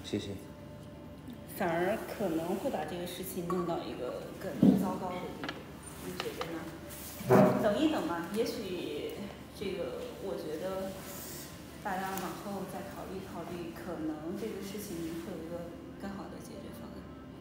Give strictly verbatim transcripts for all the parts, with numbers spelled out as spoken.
谢谢。 反而可能会把这个事情弄到一个更糟糕的地步，你觉得呢？等一等吧，也许这个我觉得大家往后再考虑考虑，可能这个事情会有一个更好的解决方案。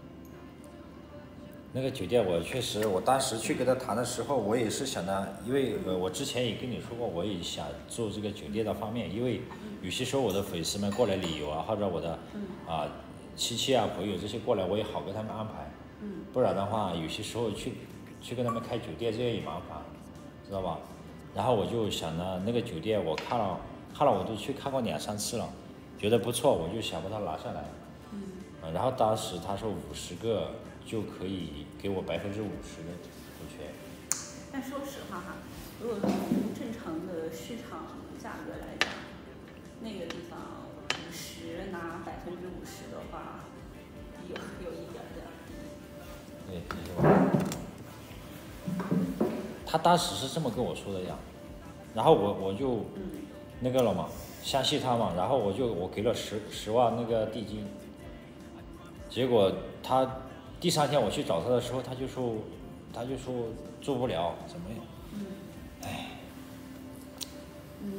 那个酒店我确实，我当时去跟他谈的时候，我也是想的，因为呃我之前也跟你说过，我也想做这个酒店的方面，因为有些时候我的粉丝们过来旅游啊，或者我的啊亲戚啊朋友这些过来，我也好跟他们安排，不然的话有些时候去去跟他们开酒店这样也麻烦，知道吧？然后我就想呢，那个酒店我看了看了我都去看过两三次了，觉得不错，我就想把它拿下来。嗯，然后当时他说五十个就可以给我百分之五十的股权。 但说实话哈，如果说从正常的市场价格来讲，那个地方五十拿百分之五十的话，有有一点点低。 对，他当时是这么跟我说的呀，然后我我就那个了嘛，相信他嘛，然后我就我给了十十万那个地金，结果他第三天我去找他的时候，他就说他就说做不了，怎么样？ 嗯。 唉。 嗯。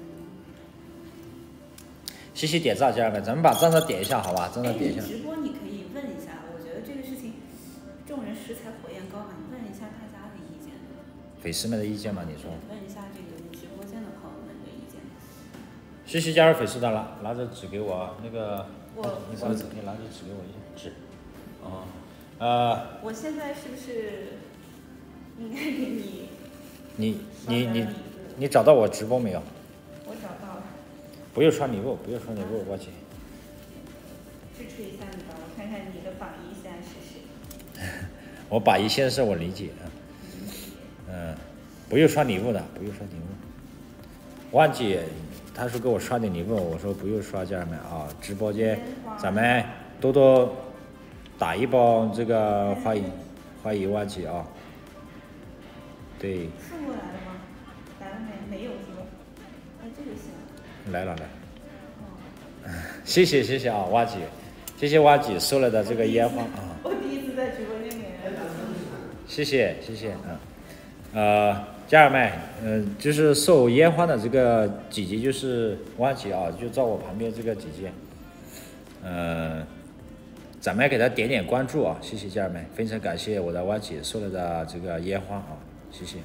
谢谢点赞，家人们，咱们把赞赞点一下，好吧？赞赞点一下。 直播你可以问一下，我觉得这个事情，众人拾柴火焰高嘛，你问一下大家的意见。 粉丝们的意见吗？你说。 问一下这个直播间的朋友们的意见。 谢谢加入粉丝的，拿拿着纸给我，那个。 我。 你拿着纸，你拿着纸给我一下纸。哦。呃。 我现在是不是应该给你？ 你你你你找到我直播没有？ 我找到了。 不用刷礼物，不用刷礼物，我姐。 支持一下你吧，我看看你的榜一现在是谁。 我榜一现在是我理解啊。嗯，不用刷礼物的，不用刷礼物。忘记，他说给我刷点礼物，我说不用刷，家人们啊，直播间咱们多多打一包这个花一花一忘记啊。对。 送过来了吗？来了没？没有是吧？哎，这个行。 来了来了。哦。谢谢谢谢啊，蛙姐，谢谢蛙姐送来的这个烟花啊。 我第一次在直播间给人打。 谢谢谢谢啊。呃，家人们，嗯、呃，就是送烟花的这个姐姐就是蛙姐啊，就在我旁边这个姐姐，呃，咱们给她点点关注啊，谢谢家人们，非常感谢我的蛙姐送来的这个烟花啊，谢谢。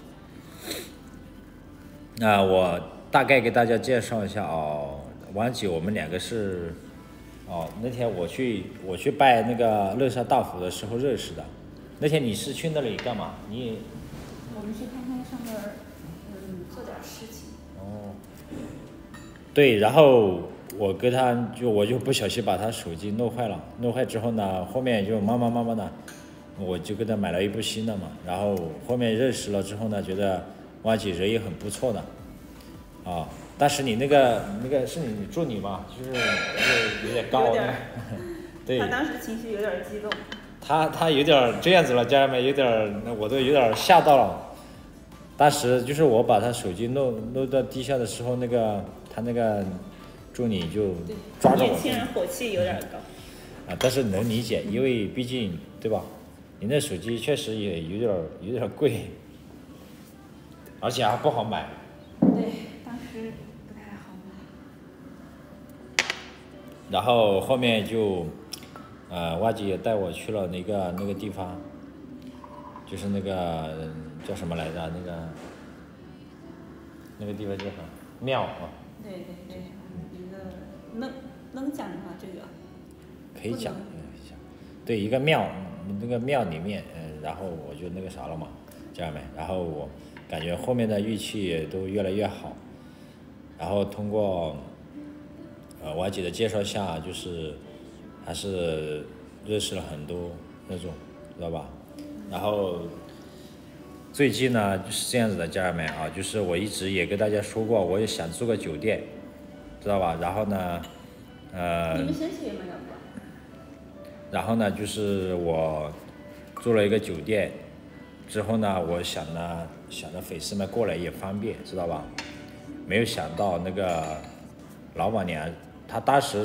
那我大概给大家介绍一下哦，蛙姐我们两个是，哦，那天我去我去拜那个乐山大佛的时候认识的，那天你是去那里干嘛？你？ 我们去看看上面，嗯，做点事情。 哦。对，然后我跟他就我就不小心把他手机弄坏了，弄坏之后呢，后面就慢慢慢慢的，我就给他买了一部新的嘛。然后后面认识了之后呢，觉得蛙姐人也很不错的，啊，但是你那个那个是你助理吗？就是有有点高。 有点。 对。 他当时情绪有点激动。 他他有点这样子了，家人们有点，我都有点吓到了。当时就是我把他手机弄弄到地下的时候，那个他那个助理就抓着我。 年轻人火气有点高。 啊，但是能理解，因为毕竟对吧？你那手机确实也有点有点贵，而且还不好买。 对，当时不太好买。 然后后面就。呃，蛙姐也带我去了那个那个地方，就是那个叫什么来着？那个那个地方叫什么庙啊？ 对对对，一个能能讲吗？这个可以讲，对，一个庙，那个庙里面，嗯，然后我就那个啥了嘛，家人们，然后我感觉后面的运气也都越来越好，然后通过呃蛙姐的介绍下，就是还是认识了很多那种，知道吧？然后最近呢就是这样子的，家人们啊，就是我一直也跟大家说过，我也想做个酒店，知道吧？然后呢，呃， 你们先去吗？要不？ 然后呢，就是我做了一个酒店，之后呢，我想呢，想着粉丝们过来也方便，知道吧？没有想到那个老板娘，她当时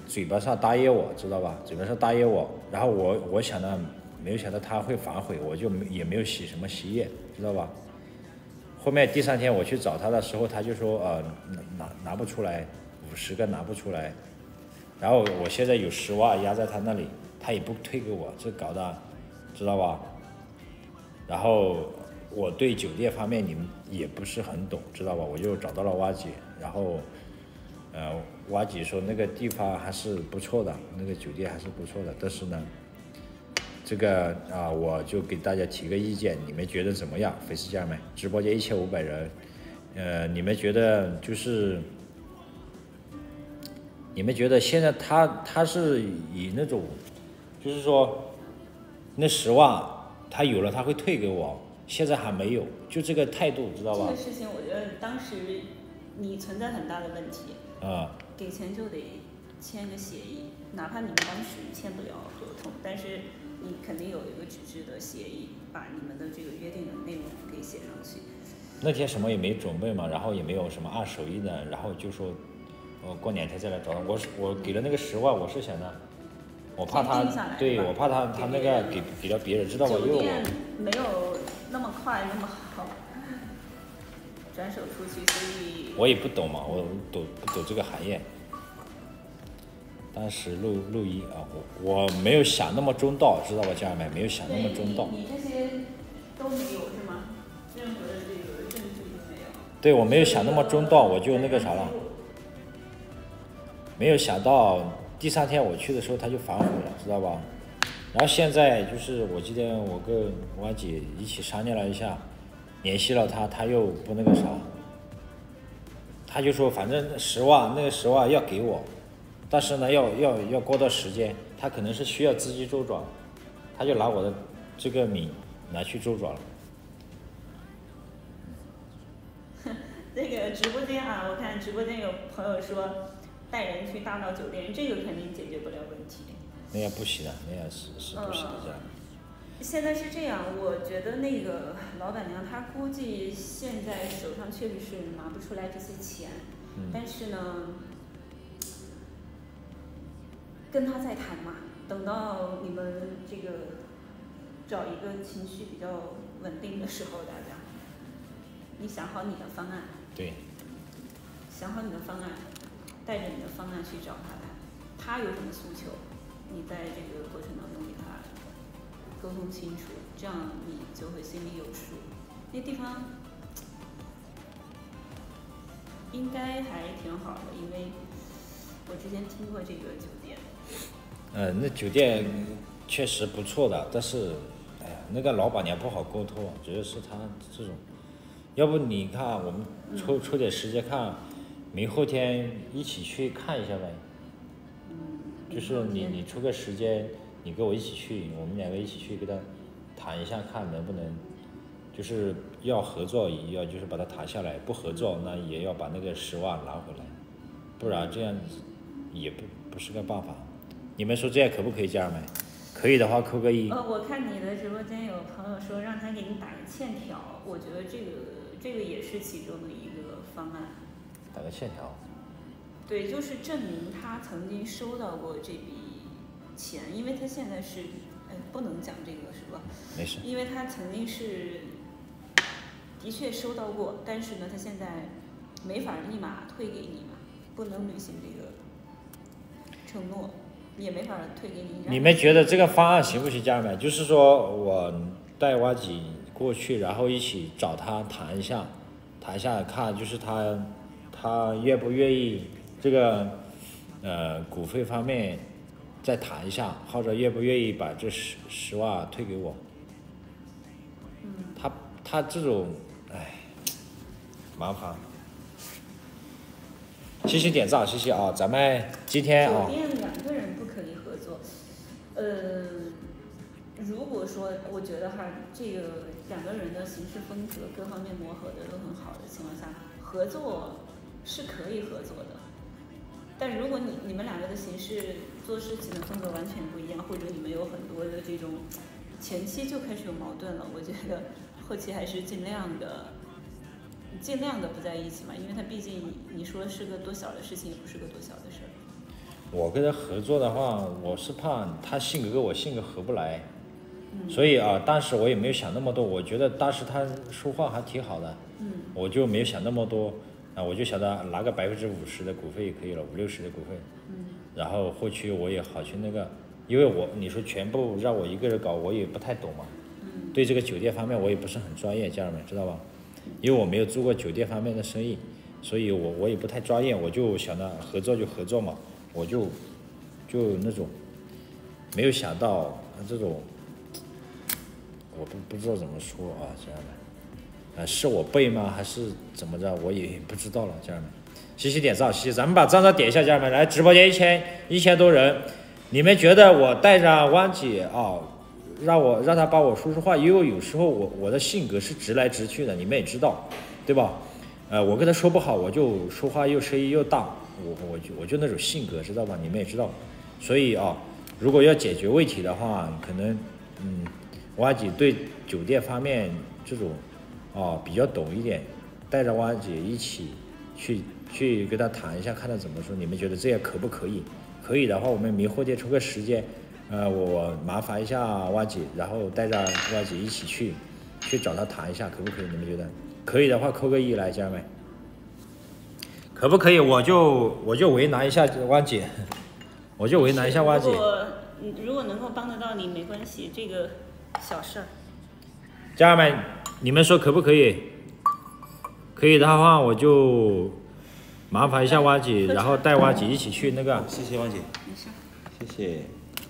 嘴巴上答应我，知道吧？嘴巴上答应我，然后我我想呢，没有想到他会反悔，我就也没有洗什么洗液，知道吧？后面第三天我去找他的时候，他就说呃拿拿不出来，五十个拿不出来，然后我现在有十万压在他那里，他也不退给我，这搞的，知道吧？然后我对酒店方面你们也不是很懂，知道吧？我就找到了蛙姐，然后呃蛙姐说那个地方还是不错的，那个酒店还是不错的，但是呢。这个啊，我就给大家提个意见，你们觉得怎么样？粉丝家人们，直播间一千五百人，呃，你们觉得就是，你们觉得现在他他是以那种，就是说，那十万他有了他会退给我，现在还没有，就这个态度，知道吧？ 这个事情我觉得当时你存在很大的问题。 啊、 嗯。给钱就得签个协议，哪怕你们当时签不了合同，但是。你肯定有一个纸质的协议，把你们的这个约定的内容给写上去。 那天什么也没准备嘛，然后也没有什么二手衣的，然后就说，我过两天再来找他。我是我给了那个十万，我是想的，我怕他，对我怕他他那个给给了别人，知道吧？因为我没有那么快那么好转手出去，所以我也不懂嘛，我懂不懂这个行业。当时录录音啊，我我没有想那么周到，知道吧，家人们没有想那么周到。 你这些都没有是吗？任何的这个证据都没有。 对，我没有想那么周到，我就那个啥了。没有想到第三天我去的时候他就反悔了，知道吧？然后现在就是我记得我跟我姐一起商量了一下，联系了他，他又不那个啥，他就说反正十万那个十万要给我。但是呢，要要要过段时间，他可能是需要资金周转，他就拿我的这个米拿去周转了。 这个直播间啊，我看直播间有朋友说带人去大闹酒店，这个肯定解决不了问题。 那样不行的，那样是是不行的这样。 嗯现在是这样，我觉得那个老板娘她估计现在手上确实是拿不出来这些钱， 嗯、 但是呢。跟他再谈嘛，等到你们这个找一个情绪比较稳定的时候，大家，你想好你的方案。 对。 想好你的方案，带着你的方案去找他谈，他有什么诉求，你在这个过程当中给他沟通清楚，这样你就会心里有数。那地方应该还挺好的，因为我之前听过这个酒店。 呃，那酒店确实不错的，但是，哎呀，那个老板娘不好沟通，主要是她这种。要不你看，我们抽抽点时间看，明后天一起去看一下呗。 嗯。 就是你你抽个时间，你跟我一起去，我们两个一起去跟他谈一下，看能不能，就是要合作也要就是把它谈下来，不合作那也要把那个十万拿回来，不然这样也不不是个办法。你们说这样可不可以，家人们？可以的话扣个一。 呃，我看你的直播间有朋友说让他给你打个欠条，我觉得这个这个也是其中的一个方案。 打个欠条。 对，就是证明他曾经收到过这笔钱，因为他现在是，呃，不能讲这个是吧？ 没事。 因为他曾经是的确收到过，但是呢，他现在没法立马退给你嘛，不能履行这个承诺。也没法退给你。 你们觉得这个方案行不行，家人们？就是说我带挖几过去，然后一起找他谈一下，谈一下看，就是他他愿不愿意这个呃股费方面再谈一下，或者愿不愿意把这十十万退给我？ 嗯。 他他这种哎麻烦。谢谢点赞，谢谢啊！咱们今天啊。 酒店两个人不可以合作，呃，如果说我觉得哈，这个两个人的行事风格各方面磨合的都很好的情况下，合作是可以合作的。但如果你你们两个的行事做事情的风格完全不一样，或者你们有很多的这种前期就开始有矛盾了，我觉得后期还是尽量的。尽量的不在一起嘛，因为它毕竟你说是个多小的事情，也不是个多小的事儿。 我跟他合作的话，我是怕他性格跟我性格合不来，嗯、所以啊，当时我也没有想那么多。我觉得当时他说话还挺好的，嗯，我就没有想那么多啊，我就想着拿个百分之五十的股份也可以了，五六十的股份，嗯，然后后期我也好去那个，因为我你说全部让我一个人搞，我也不太懂嘛，嗯，对这个酒店方面我也不是很专业，家人们知道吧？因为我没有做过酒店方面的生意，所以我我也不太专业，我就想着合作就合作嘛。我就就那种没有想到这种，我不不知道怎么说啊，家人们，呃，是我背吗？还是怎么着？我也不知道了，家人们。谢谢点赞，谢谢，咱们把赞赞点一下，家人们，来直播间一千一千多人，你们觉得我带着汪姐啊，让我让她帮我说说话，因为有时候我我的性格是直来直去的，你们也知道，对吧？呃，我跟她说不好，我就说话又声音又大。我我就我就那种性格，知道吧？你们也知道，所以啊，如果要解决问题的话，可能嗯，汪姐对酒店方面这种啊比较懂一点，带着汪姐一起去去跟她谈一下，看她怎么说。你们觉得这样可不可以？可以的话，我们明后天抽个时间，呃，我麻烦一下汪姐，然后带着汪姐一起去去找她谈一下，可不可以？你们觉得可以的话，扣个一来，家人们。可不可以？我就我就为难一下汪姐，我就为难一下汪姐。 如果如果能够帮得到你，没关系，这个小事儿。 家人们，你们说可不可以？可以的话，我就麻烦一下汪姐，然后带汪姐一起去那个。 谢谢汪姐。 没事。 谢谢。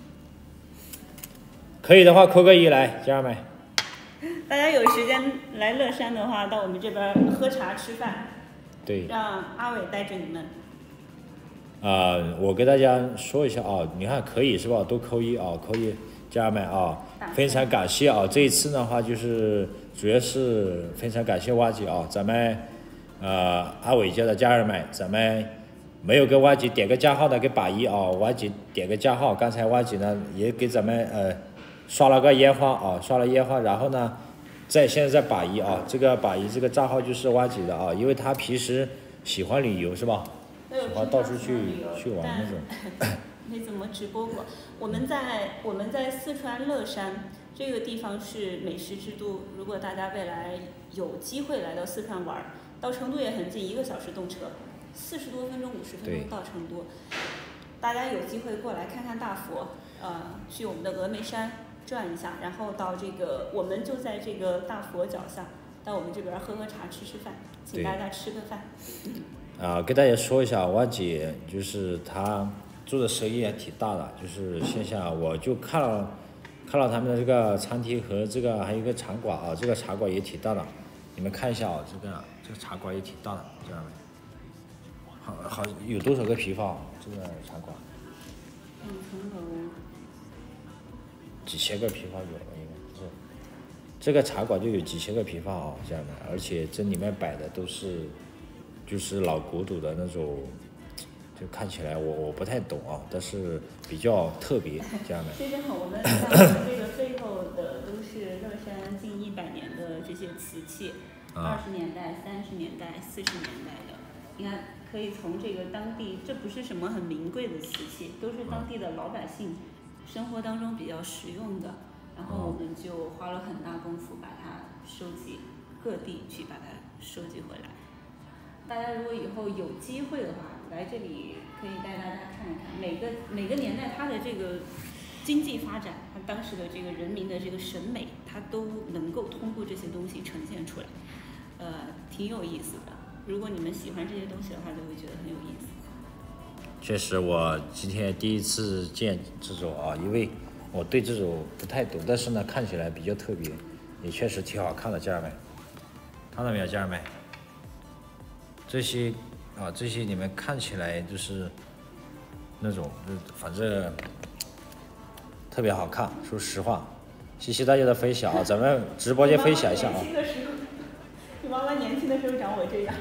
可以的话，扣个一来，家人们。 大家有时间来乐山的话，到我们这边喝茶吃饭。 对， 让阿伟带着你们。 啊、呃，我跟大家说一下啊，你看可以是吧？都扣一啊，扣一，家人们啊，非常感谢啊！这一次的话，就是主要是非常感谢蛙姐啊，咱们呃阿伟家的家人们，咱们没有给蛙姐点个加号的给把一啊，蛙姐点个加号。刚才蛙姐呢也给咱们呃刷了个烟花啊，刷了烟花，然后呢。在现在在把一啊，这个把一这个账号就是挖姐的啊，因为他平时喜欢旅游是吧？喜欢到处去去玩那种。 没怎么直播过。我们在我们在四川乐山这个地方是美食之都，如果大家未来有机会来到四川玩，到成都也很近，一个小时动车，四十多分钟、五十分钟到成都。大家有机会过来看看大佛，呃，去我们的峨眉山。转一下，然后到这个，我们就在这个大佛脚下，到我们这边喝喝茶、吃吃饭，请大家吃个饭。 啊，跟大家说一下，汪姐就是她做的生意也挺大的，就是线下我就看了看了他们的这个餐厅和这个还有一个茶馆啊，这个茶馆也挺大的，你们看一下啊，这个这个茶馆也挺大的，这样好好有多少个平方？这个茶馆？ 两层楼。 几千个平方有了，应该是这个茶馆就有几千个平方啊，这样的，而且这里面摆的都是就是老古董的那种，就看起来我我不太懂啊，但是比较特别这样的。 非常好，我们看这个背后的都是乐山近一百年的这些瓷器，二十年代、三十年代、四十年代的，你看可以从这个当地，这不是什么很名贵的瓷器，都是当地的老百姓。生活当中比较实用的，然后我们就花了很大功夫把它收集，各地去把它收集回来。大家如果以后有机会的话，来这里可以带大家看一看，每个每个年代它的这个经济发展，它当时的这个人民的这个审美，它都能够通过这些东西呈现出来，呃，挺有意思的。如果你们喜欢这些东西的话，就会觉得很有意思。 确实，我今天第一次见这种啊，因为我对这种不太懂，但是呢，看起来比较特别，也确实挺好看的，家人们，看到没有，家人们？这些啊，这些你们看起来就是那种，反正特别好看，说实话。谢谢大家的分享啊，咱们直播间分享一下啊。 你妈妈年轻的时候长我这样。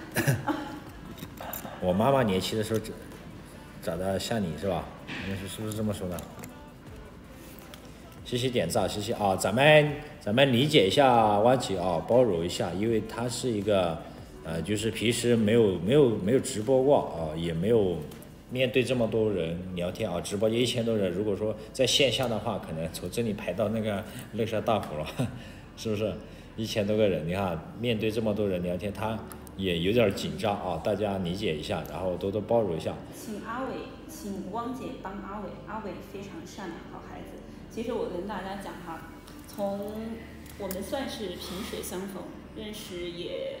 我妈妈年轻的时候长长得像你是吧？你是是不是这么说的？谢谢点赞，谢谢啊！咱们咱们理解一下汪姐啊，包容一下，因为她是一个呃，就是平时没有没有没有直播过啊，也没有面对这么多人聊天啊，直播间一千多人，如果说在线下的话，可能从这里排到那个乐山大湖了，是不是？一千多个人，你看面对这么多人聊天，他也有点紧张啊，大家理解一下，然后多多包容一下。 请阿伟，请汪姐帮阿伟，阿伟非常善良，好孩子。其实我跟大家讲哈，从我们算是萍水相逢，认识也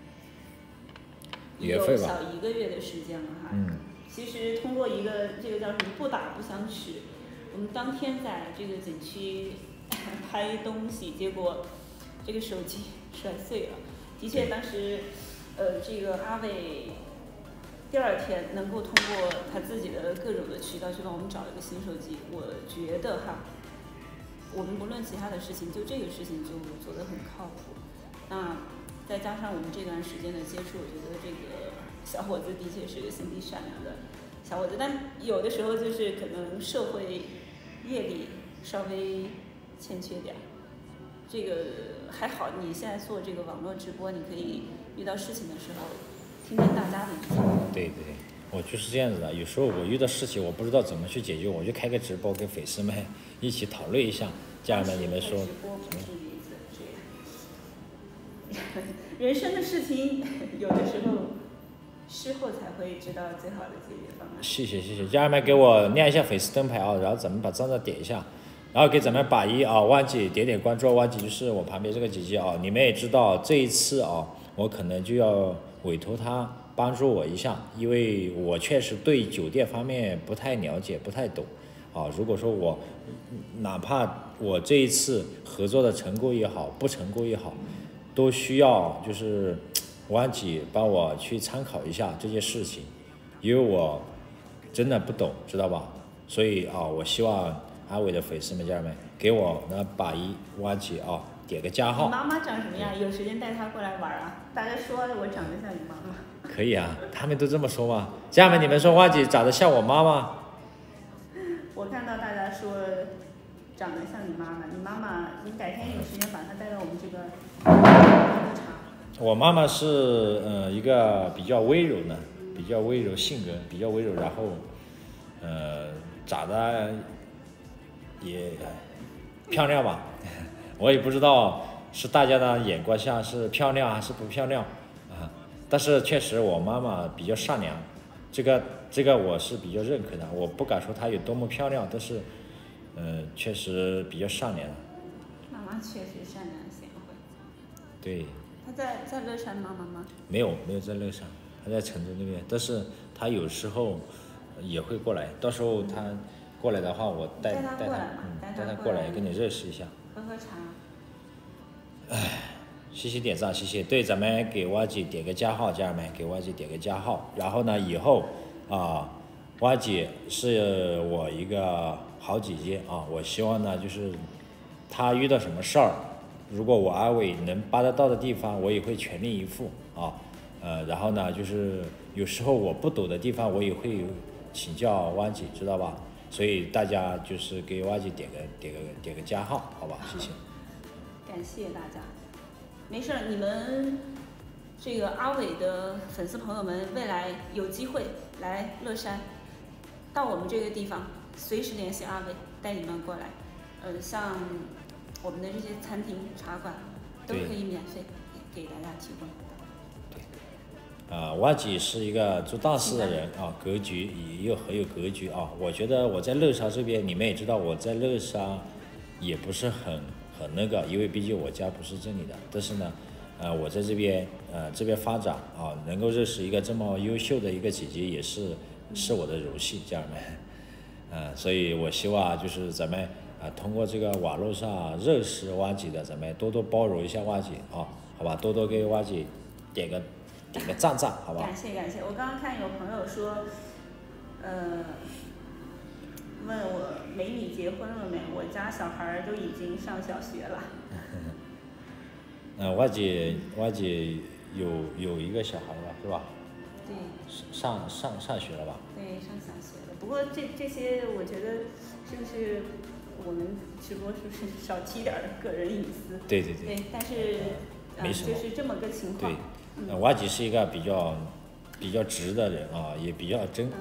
有小一个月的时间了哈。 嗯。 其实通过一个这个叫什么不打不相识，我们当天在这个景区拍东西，结果这个手机摔碎了。的确，当时呃这个阿伟第二天能够通过他自己的各种的渠道去帮我们找一个新手机，我觉得哈，我们不论其他的事情，就这个事情就做得很靠谱。那再加上我们这段时间的接触，我觉得这个小伙子的确是个心地善良的小伙子，但有的时候就是可能社会阅历稍微欠缺点。这个还好，你现在做这个网络直播，你可以遇到事情的时候听听大家的意见。 对对，我就是这样子的。有时候我遇到事情，我不知道怎么去解决，我就开个直播，跟粉丝们一起讨论一下。家人们，你们说？ 直播不是一次这样。人生的事情，有的时候事后才会知道最好的解决方案。 谢谢谢谢，家人们给我亮一下粉丝灯牌啊，然后咱们把账号点一下。然后给咱们把一啊，忘记点点关注，忘记就是我旁边这个姐姐啊，你们也知道这一次啊，我可能就要委托她帮助我一下，因为我确实对酒店方面不太了解，不太懂啊。如果说我哪怕我这一次合作的成功也好，不成功也好，都需要就是王姐帮我去参考一下这件事情，因为我真的不懂，知道吧？所以啊，我希望阿伟的粉丝们、家人们给我呢把一挖起啊，点个加号。 你妈妈长什么样？有时间带她过来玩啊！大家说我长得像你妈妈。 可以啊，他们都这么说吗？家人们，你们说挖姐长得像我妈妈？ 我看到大家说长得像你妈妈，你妈妈，你改天有时间把她带到我们这个喝茶。 我妈妈是呃一个比较温柔的，比较温柔性格，比较温柔，然后呃长得也漂亮吧，我也不知道是大家的眼光下是漂亮还是不漂亮啊，但是确实我妈妈比较善良，这个这个我是比较认可的，我不敢说她有多么漂亮，但是呃确实比较善良。 妈妈确实善良贤惠。 对。 她在在乐山妈妈吗？ 没有没有在乐山，她在成都那边，但是她有时候也会过来，到时候她过来的话，我带带她，嗯，带她过来跟你认识一下， 喝喝茶。 唉，谢谢点赞，谢谢。对，咱们给蛙姐点个加号，家人们给蛙姐点个加号。然后呢，以后啊，蛙姐是我一个好姐姐啊，我希望呢，就是她遇到什么事儿，如果我阿伟能帮得到的地方，我也会全力以赴啊。呃，然后呢，就是有时候我不懂的地方，我也会请教蛙姐，知道吧？所以大家就是给蛙姐点个点个点个加号，好吧？谢谢。 感谢大家。没事儿，你们这个阿伟的粉丝朋友们，未来有机会来乐山，到我们这个地方，随时联系阿伟，带你们过来。呃，像我们的这些餐厅、茶馆都可以免费给大家提供。 啊、呃，蛙姐是一个做大事的人啊，格局也有很有格局啊。我觉得我在乐沙这边，你们也知道我在乐沙也不是很很那个，因为毕竟我家不是这里的。但是呢，呃，我在这边呃这边发展啊，能够认识一个这么优秀的一个姐姐，也是是我的荣幸，家人们。呃，所以我希望就是咱们啊、呃，通过这个网络上认识蛙姐的，咱们多多包容一下蛙姐啊，好吧，多多给蛙姐点个。点个赞赞，好吧？ 感谢感谢，我刚刚看有朋友说，呃，问我美女结婚了没？我家小孩都已经上小学了。 嗯、呃，蛙姐蛙姐有有一个小孩了，是吧？ 对。 上上上学了吧？ 对，上小学了。不过这这些，我觉得是不是我们直播是不是少提点个人隐私？ 对对对。 对，但是没什么、 呃，就是这么个情况。 对。呃，蛙姐是一个比较比较直的人啊，也比较真，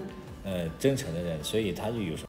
呃真诚的人，所以他就有时候。